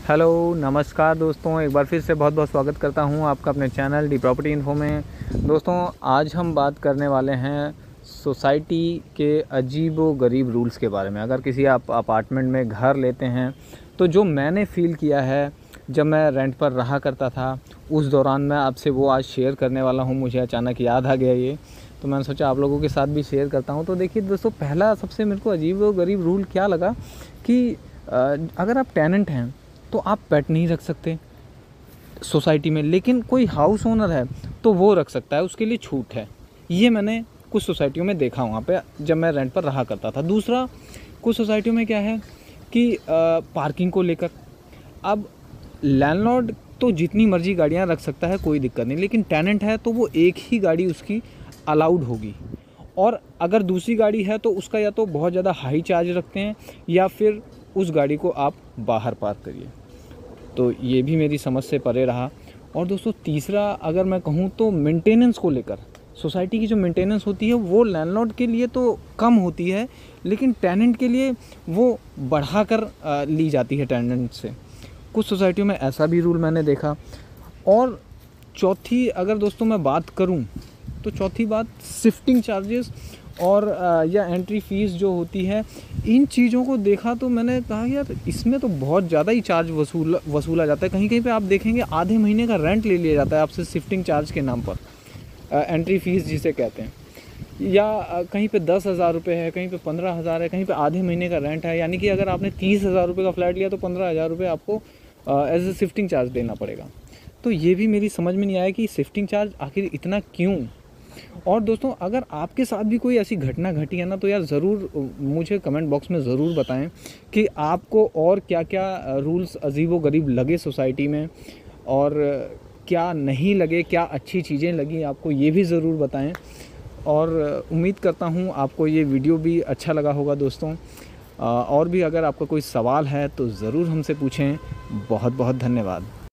Hello नमस्कार दोस्तों, एक बार फिर से बहुत बहुत स्वागत करता हूं आपका अपने चैनल डी प्रॉपर्टी इन्फो में। दोस्तों आज हम बात करने वाले हैं सोसाइटी के अजीबो गरीब रूल्स के बारे में। अगर किसी आप अपार्टमेंट में घर लेते हैं तो जो मैंने फ़ील किया है जब मैं रेंट पर रहा करता था, उस दौरान मैं आपसे वो आज शेयर करने वाला हूँ। मुझे अचानक याद आ गया ये, तो मैंने सोचा आप लोगों के साथ भी शेयर करता हूँ। तो देखिए दोस्तों, पहला सबसे मेरे को अजीब व गरीब रूल क्या लगा कि अगर आप टेनेंट हैं तो आप पेट नहीं रख सकते सोसाइटी में, लेकिन कोई हाउस ओनर है तो वो रख सकता है, उसके लिए छूट है। ये मैंने कुछ सोसाइटियों में देखा वहाँ पे जब मैं रेंट पर रहा करता था। दूसरा, कुछ सोसाइटियों में क्या है कि पार्किंग को लेकर, अब लैंडलॉर्ड तो जितनी मर्जी गाड़ियाँ रख सकता है, कोई दिक्कत नहीं, लेकिन टेनेंट है तो वो एक ही गाड़ी उसकी अलाउड होगी। और अगर दूसरी गाड़ी है तो उसका या तो बहुत ज़्यादा हाई चार्ज रखते हैं या फिर उस गाड़ी को आप बाहर पार्क करिए। तो ये भी मेरी समझ से परे रहा। और दोस्तों तीसरा, अगर मैं कहूँ तो मेंटेनेंस को लेकर, सोसाइटी की जो मेंटेनेंस होती है वो लैंडलॉर्ड के लिए तो कम होती है, लेकिन टेनेंट के लिए वो बढ़ा कर ली जाती है टेनेंट से। कुछ सोसाइटियों में ऐसा भी रूल मैंने देखा। और चौथी अगर दोस्तों मैं बात करूं तो चौथी बात शिफ्टिंग चार्जेस और या एंट्री फ़ीस जो होती है, इन चीज़ों को देखा तो मैंने कहा यार इसमें तो बहुत ज़्यादा ही चार्ज वसूला जाता है। कहीं कहीं पे आप देखेंगे आधे महीने का रेंट ले लिया जाता है आपसे शिफ्टिंग चार्ज के नाम पर, एंट्री फ़ीस जिसे कहते हैं। या कहीं पे 10,000 रुपये है, कहीं पे 15,000 है, कहीं पे आधे महीने का रेंट है। यानी कि अगर आपने 30,000 रुपये का फ्लैट लिया तो 15,000 रुपये आपको एज ए शिफ्टिंग चार्ज देना पड़ेगा। तो ये भी मेरी समझ में नहीं आया कि शिफ्टिंग चार्ज आखिर इतना क्यों। और दोस्तों अगर आपके साथ भी कोई ऐसी घटना घटी है ना, तो यार ज़रूर मुझे कमेंट बॉक्स में ज़रूर बताएं कि आपको और क्या क्या रूल्स अजीब व गरीब लगे सोसाइटी में, और क्या नहीं लगे, क्या अच्छी चीज़ें लगी आपको, ये भी ज़रूर बताएं। और उम्मीद करता हूँ आपको ये वीडियो भी अच्छा लगा होगा दोस्तों। और भी अगर आपका कोई सवाल है तो ज़रूर हमसे पूछें। बहुत बहुत धन्यवाद।